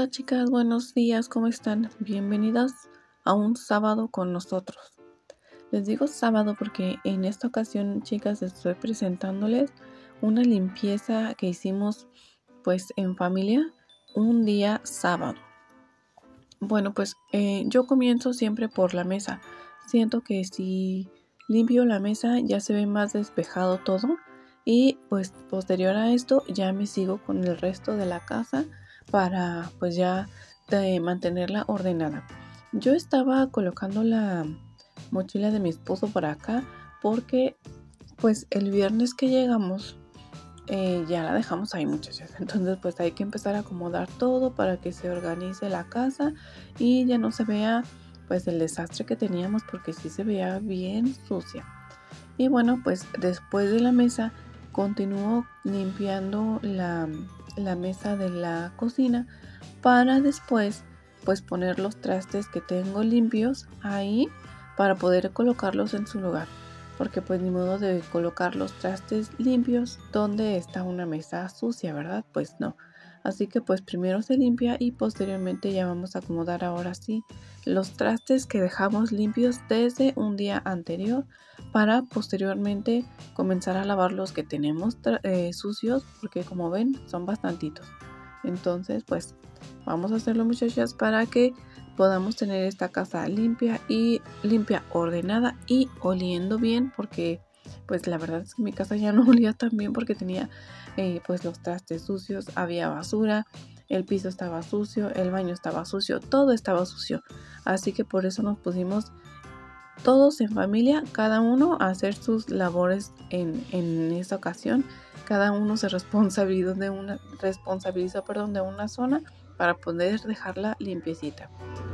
Hola chicas, buenos días, ¿cómo están? Bienvenidas a un sábado con nosotros. Les digo sábado porque en esta ocasión, chicas, estoy presentándoles una limpieza que hicimos pues en familia un día sábado. Bueno, pues yo comienzo siempre por la mesa. Siento que si limpio la mesa ya se ve más despejado todo y pues posterior a esto ya me sigo con el resto de la casa para pues ya mantenerla ordenada. Yo estaba colocando la mochila de mi esposo por acá porque pues el viernes que llegamos ya la dejamos ahí, muchachas. Entonces pues hay que empezar a acomodar todo para que se organice la casa y ya no se vea pues el desastre que teníamos, porque sí se veía bien sucia. Y bueno, pues después de la mesa continúo limpiando la mesa de la cocina para después pues poner los trastes que tengo limpios ahí para poder colocarlos en su lugar, porque pues ni modo de colocar los trastes limpios donde está una mesa sucia, ¿verdad? Pues no. Así que pues primero se limpia y posteriormente ya vamos a acomodar ahora sí los trastes que dejamos limpios desde un día anterior para posteriormente comenzar a lavar los que tenemos sucios, porque como ven son bastantitos. Entonces pues vamos a hacerlo, muchachas, para que podamos tener esta casa limpia, ordenada y oliendo bien, porque pues la verdad es que mi casa ya no olía tan bien porque tenía pues los trastes sucios, había basura, el piso estaba sucio, el baño estaba sucio, todo estaba sucio. Así que por eso nos pusimos todos en familia, cada uno a hacer sus labores en esta ocasión. Cada uno se responsabilizó de una zona para poder dejarla limpiecita.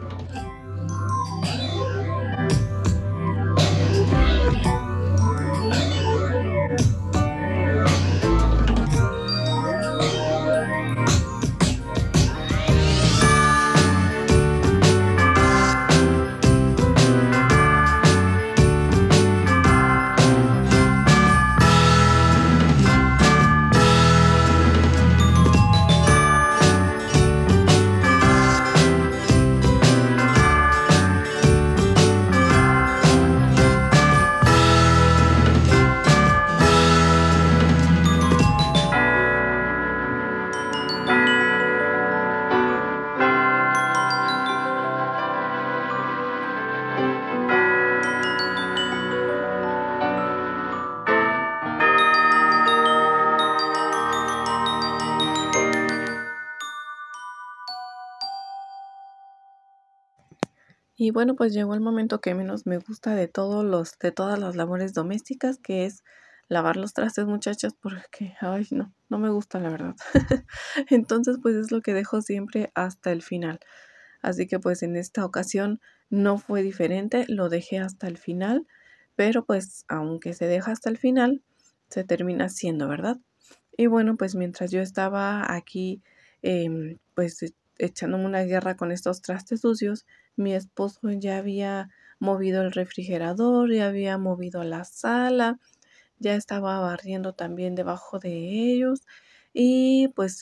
Y bueno, pues llegó el momento que menos me gusta de todas las labores domésticas, que es lavar los trastes, muchachas, porque, ay, no me gusta, la verdad. Entonces, pues es lo que dejo siempre hasta el final. Así que, pues en esta ocasión no fue diferente, lo dejé hasta el final, pero pues aunque se deja hasta el final, se termina haciendo, ¿verdad? Y bueno, pues mientras yo estaba aquí, pues echándome una guerra con estos trastes sucios, mi esposo ya había movido el refrigerador, ya había movido la sala, ya estaba barriendo también debajo de ellos y pues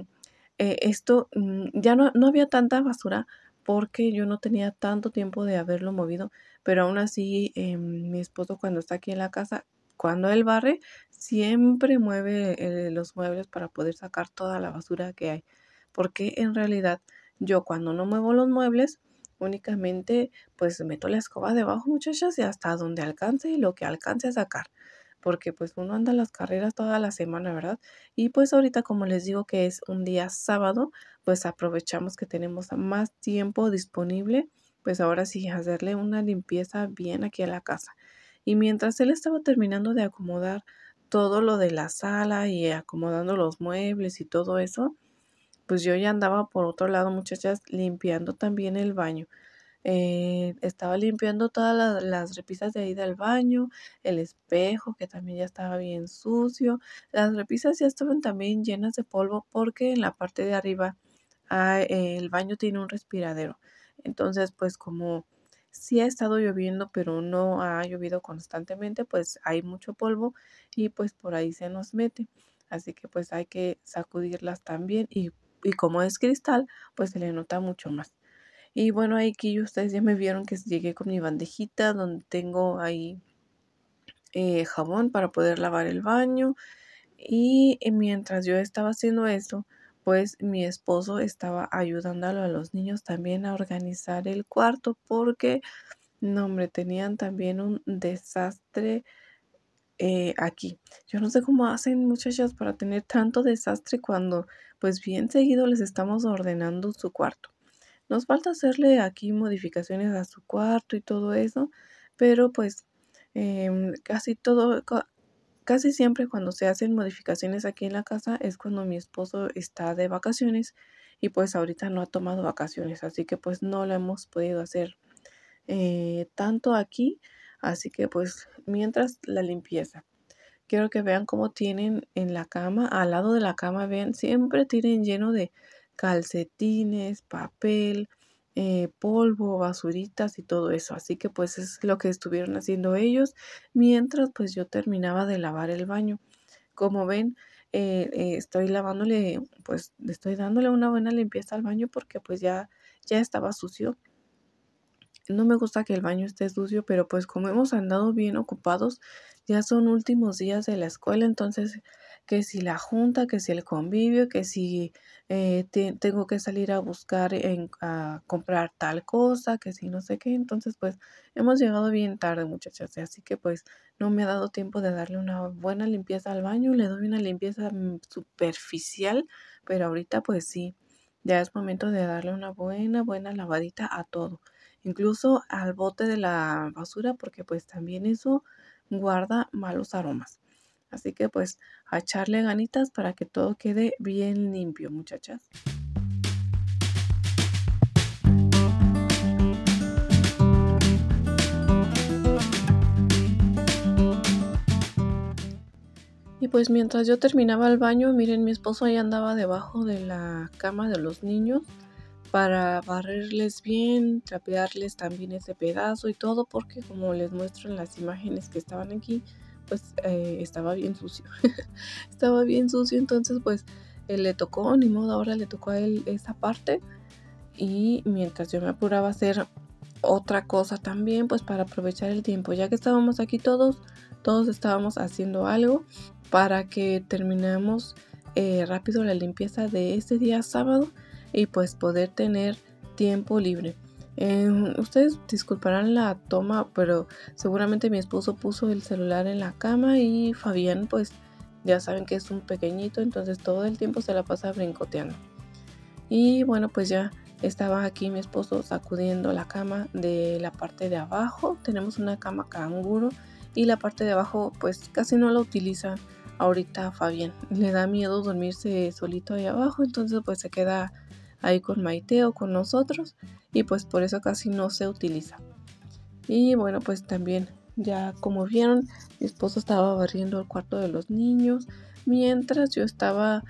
esto ya no había tanta basura porque yo no tenía tanto tiempo de haberlo movido, pero aún así mi esposo, cuando está aquí en la casa, cuando él barre, siempre mueve los muebles para poder sacar toda la basura que hay, porque en realidad yo, cuando no muevo los muebles, únicamente pues meto la escoba debajo, muchachas, y hasta donde alcance y lo que alcance a sacar, porque pues uno anda a las carreras toda la semana, ¿verdad? Y pues ahorita, como les digo que es un día sábado, pues aprovechamos que tenemos más tiempo disponible, pues ahora sí hacerle una limpieza bien aquí a la casa. Y mientras él estaba terminando de acomodar todo lo de la sala y acomodando los muebles y todo eso, pues yo ya andaba por otro lado, muchachas, limpiando también el baño. Estaba limpiando todas las repisas de ahí del baño, el espejo que también ya estaba bien sucio. Las repisas ya estaban también llenas de polvo porque en la parte de arriba el baño tiene un respiradero. Entonces, pues como sí ha estado lloviendo, pero no ha llovido constantemente, pues hay mucho polvo y pues por ahí se nos mete. Así que pues hay que sacudirlas también y y como es cristal, pues se le nota mucho más. Y bueno, aquí ustedes ya me vieron que llegué con mi bandejita donde tengo ahí jabón para poder lavar el baño. Y mientras yo estaba haciendo eso, pues mi esposo estaba ayudándolo a los niños también a organizar el cuarto porque, no hombre, tenían también un desastre aquí. Yo no sé cómo hacen muchachas para tener tanto desastre cuando pues bien seguido les estamos ordenando su cuarto. Nos falta hacerle aquí modificaciones a su cuarto y todo eso, pero pues casi todo, casi siempre cuando se hacen modificaciones aquí en la casa es cuando mi esposo está de vacaciones y pues ahorita no ha tomado vacaciones, así que pues no lo hemos podido hacer tanto aquí, así que pues mientras la limpieza. Quiero que vean cómo tienen en la cama, al lado de la cama, vean, siempre tienen lleno de calcetines, papel, polvo, basuritas y todo eso. Así que pues es lo que estuvieron haciendo ellos mientras pues yo terminaba de lavar el baño. Como ven, estoy lavándole, pues estoy dándole una buena limpieza al baño porque pues ya estaba sucio. No me gusta que el baño esté sucio, pero pues como hemos andado bien ocupados, ya son últimos días de la escuela, entonces que si la junta, que si el convivio, que si tengo que salir a buscar, a comprar tal cosa, que si no sé qué, entonces pues hemos llegado bien tarde, muchachas, así que pues no me ha dado tiempo de darle una buena limpieza al baño, le doy una limpieza superficial, pero ahorita pues sí, ya es momento de darle una buena lavadita a todo, incluso al bote de la basura, porque pues también eso guarda malos aromas. Así que pues a echarle ganitas para que todo quede bien limpio, muchachas. Y pues mientras yo terminaba el baño, miren, mi esposo ahí andaba debajo de la cama de los niños para barrerles bien, trapearles también ese pedazo y todo, porque como les muestro en las imágenes que estaban aquí, pues estaba bien sucio. Estaba bien sucio, entonces pues le tocó, ni modo, ahora le tocó a él esa parte. Y mientras yo me apuraba a hacer otra cosa también, pues para aprovechar el tiempo, ya que estábamos aquí todos estábamos haciendo algo para que terminemos rápido la limpieza de este día sábado y pues poder tener tiempo libre. Ustedes disculparán la toma, pero seguramente mi esposo puso el celular en la cama y Fabián pues ya saben que es un pequeñito, entonces todo el tiempo se la pasa brincoteando. Y bueno, pues ya estaba aquí mi esposo sacudiendo la cama de la parte de abajo. Tenemos una cama canguro y la parte de abajo pues casi no la utiliza ahorita Fabián. Le da miedo dormirse solito ahí abajo, entonces pues se queda ahí con Maite o con nosotros y pues por eso casi no se utiliza. Y bueno, pues también ya como vieron, mi esposo estaba barriendo el cuarto de los niños mientras yo estaba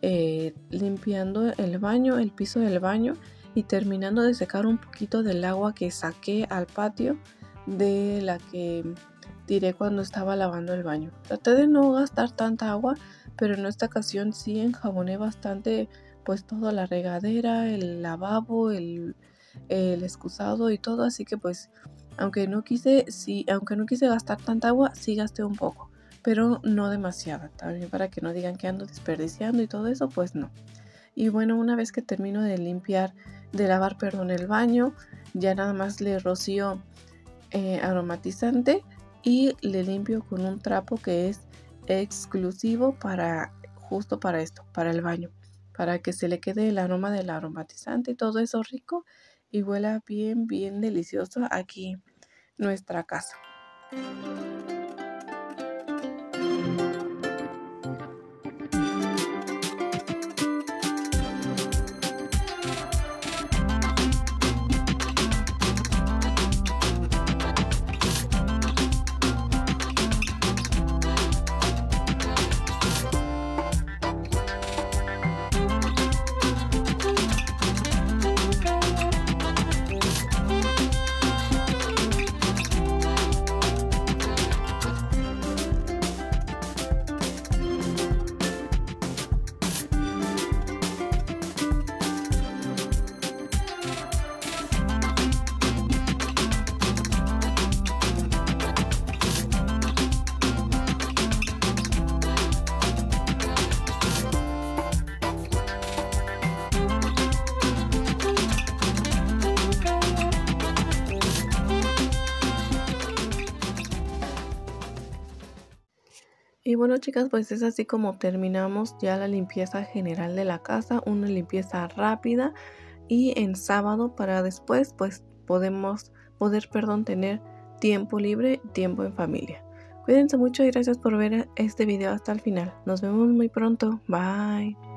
limpiando el baño, el piso del baño y terminando de secar un poquito del agua que saqué al patio de la que tiré cuando estaba lavando el baño. Traté de no gastar tanta agua, pero en esta ocasión sí enjaboné bastante pues toda la regadera, el lavabo, el excusado y todo, así que pues aunque no quise gastar tanta agua, sí gasté un poco, pero no demasiada, también para que no digan que ando desperdiciando y todo eso, pues no. Y bueno, una vez que termino de lavar el baño, ya nada más le rocío aromatizante y le limpio con un trapo que es exclusivo justo para esto, para el baño, para que se le quede el aroma del aromatizante y todo eso rico y huela bien delicioso aquí nuestra casa. Y bueno, chicas, pues es así como terminamos ya la limpieza general de la casa, una limpieza rápida y en sábado para después pues poder tener tiempo libre, tiempo en familia. Cuídense mucho y gracias por ver este video hasta el final. Nos vemos muy pronto. Bye.